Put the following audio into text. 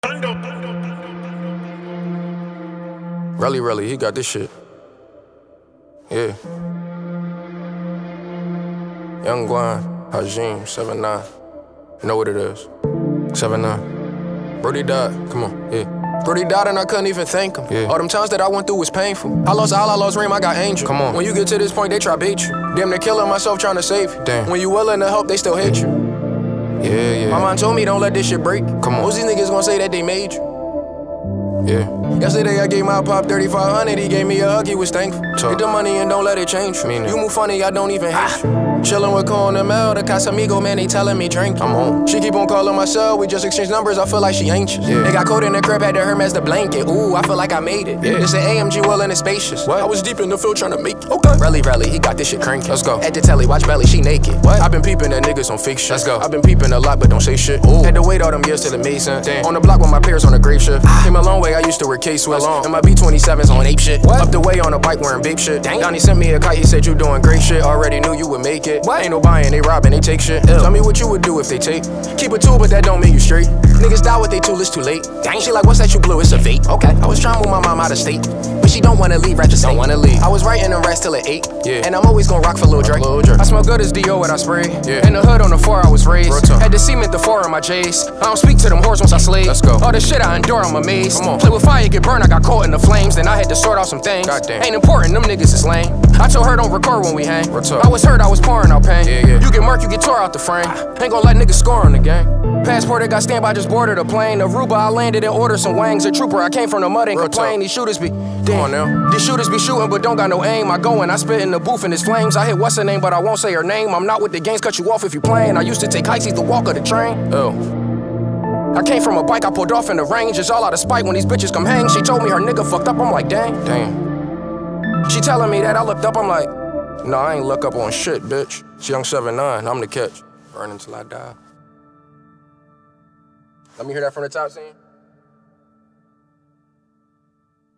Relly Relly, he got this shit. Yeah. Young Gwan, Hajeem, 7'9". You know what it is. 7'9". Brodie died, come on, yeah. Brodie died and I couldn't even thank him. Yeah. All them times that I went through was painful. I lost all, I lost Reem, I got angel. Come on. When you get to this point, they try beat you. Damn, they're killing myself trying to save you. Damn. When you willing to help, they still hate you. Yeah, yeah. My mom told me don't let this shit break. Come on. Most these niggas gonna say that they made you. Yeah. Yesterday I gave my pop 3,500, he gave me a hug, he was thankful. Get the money and don't let it change you. You move funny, I don't even hate you. Chillin' with Coon and Mel, the Casamigos, man, they telling me drink. I'm home. She keep on calling my cell, we just exchange numbers, I feel like she anxious. Yeah. They got cold in the crib, had the Hermes the blanket. Ooh, I feel like I made it. Yeah. It's an AMG well and it's spacious. What? I was deep in the field trying to make it. Okay. Relly Relly, he got this shit cranky. Let's go. At the telly, watch Belly, she naked. What? I've been peeping at niggas on fake shit. Let's go. I've been peeping a lot, but don't say shit. Ooh. Had to wait all them years till it made sense. Damn. On the block with my peers on the grave shift. Came a long way, I used to wear K-Swiss. And my B27's on ape shit. What? Up the way on a bike wearing babe shit. Dang. Donnie sent me a kite, he said you doing great shit. Already knew you would make it. What? Ain't no buying, they robbing, they take shit. Ew. Tell me what you would do if they take. Keep a tool, but that don't mean you straight. Niggas die with they tool, it's too late. Dang. She like, what's that you blew? It's a vape. Okay. I was trying to move my mom out of state, but she don't wanna leave, ratchet don't wanna leave. I was writing them rats till it 8. Yeah. And I'm always gonna rock for Lil Drake. I smell good as D.O. when I spray. Yeah. In the hood on the 4 I was raised. Had to cement the 4 in my J's. I don't speak to them whores once I slay. Let's go. All the shit I endure, I'm amazed. Come on. Play with fire, get burned, I got caught in the flames. Then I had to sort out some things. Goddamn. Ain't important, them niggas is lame. I told her don't record when we hang. I was hurt, I was pouring out pain. Yeah, yeah. You get murked, you get tore out the frame. Ain't gon' let niggas score on the game. Passport, it got stamped, I just boarded a plane. Aruba, I landed and ordered some wangs. A trooper, I came from the mud and complain. These shooters be, damn. On now. These shooters be shooting but don't got no aim. I go and I spit in the booth and it's flames. I hit what's her name, but I won't say her name. I'm not with the gangs, cut you off if you playing. I used to take hikes, either walk or the train. Oh. I came from a bike, I pulled off in the range. It's all out of spite when these bitches come hang. She told me her nigga fucked up, I'm like, dang. Damn. She telling me that, I looked up, I'm like, nah, I ain't look up on shit, bitch. It's young 7'9", I'm the catch. Burn until I die. Let me hear that from the top scene.